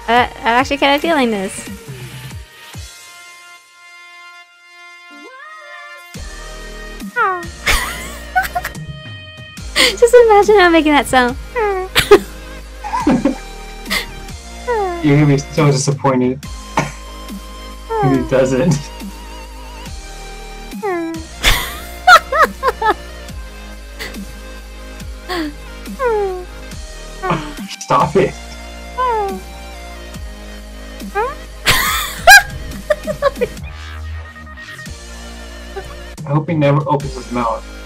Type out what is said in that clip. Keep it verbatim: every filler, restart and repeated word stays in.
I, I actually kind of feeling this. Just imagine how I'm making that sound. You're gonna be so disappointed when he doesn't. Stop it. I hope he never opens his mouth.